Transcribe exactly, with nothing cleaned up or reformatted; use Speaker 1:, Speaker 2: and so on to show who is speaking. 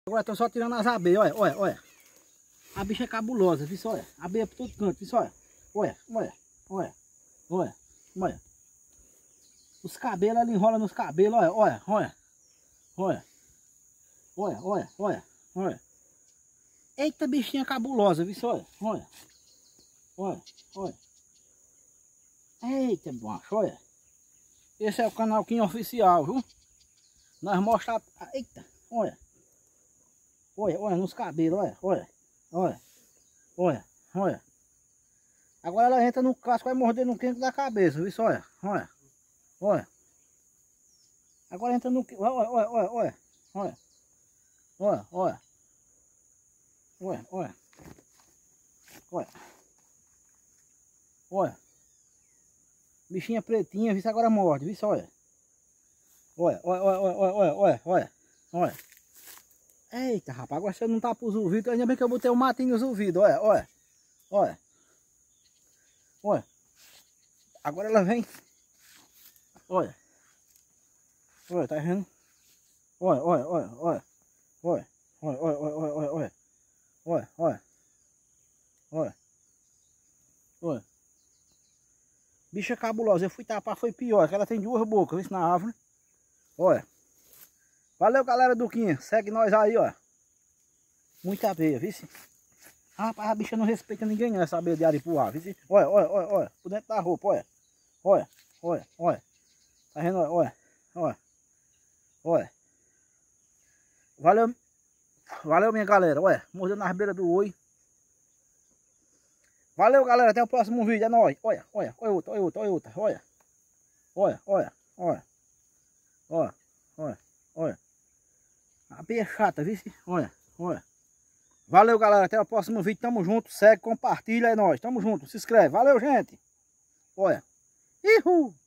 Speaker 1: Agora tô só tirando as abelhas, olha, olha, olha. A bicha é cabulosa, viu só, olha. Abelha por todo canto, viu só, olha. Olha, olha, olha, olha, olha. Os cabelos, ela enrola nos cabelos, olha, olha, olha. Olha. Olha, olha, olha, olha. Eita bichinha cabulosa, viu só, olha, olha. Olha, olha. Eita, macho, olha. Esse é o canal Kim Oficial, viu? Nós mostramos... Eita, olha. Olha, olha, nos cabelos, olha, olha. Olha, olha, olha. Agora ela entra no casco, vai morder no quinto da cabeça, viu? Olha, olha, olha. Agora entra no... Olha, olha, olha, olha, olha. Olha, olha. Olha, olha. Olha. Olha. Bichinha pretinha, viu? Agora morde, viu? Olha. Olha, olha, olha, olha, olha, olha, olha. Olha. Eita, rapaz, agora você não tá pros ouvidos. Ainda bem que eu botei o matinho nos ouvidos, olha, olha. Olha. Olha. Agora ela vem. Olha. Olha, tá vendo? Olha, olha, olha, olha. Olha, olha, olha, olha, olha, olha. Olha, olha. Olha. Olha. Bicha cabulosa. Eu fui tapar, foi pior. Que ela tem duas bocas, isso na árvore. Olha. Valeu, galera do Kim. Segue nós aí, ó. Muita abelha, viu? Rapaz, a bicha não respeita ninguém, não, essa abelha de aripuá, viu? Olha, olha, olha, olha. Por dentro da roupa, olha. Olha, olha, olha. Tá vendo? Olha, olha. Olha. Valeu. Valeu, minha galera. Olha, mordendo nas beiras do oi. Valeu, galera. Até o próximo vídeo. É nóis. Olha, olha, olha outra, olha outra, olha outra. Olha. Olha, olha, olha. Olha, olha, olha. A abelha chata, viu? Olha, olha. Valeu, galera. Até o próximo vídeo. Tamo junto. Segue, compartilha. É nóis. Tamo junto. Se inscreve. Valeu, gente. Olha. Ihu!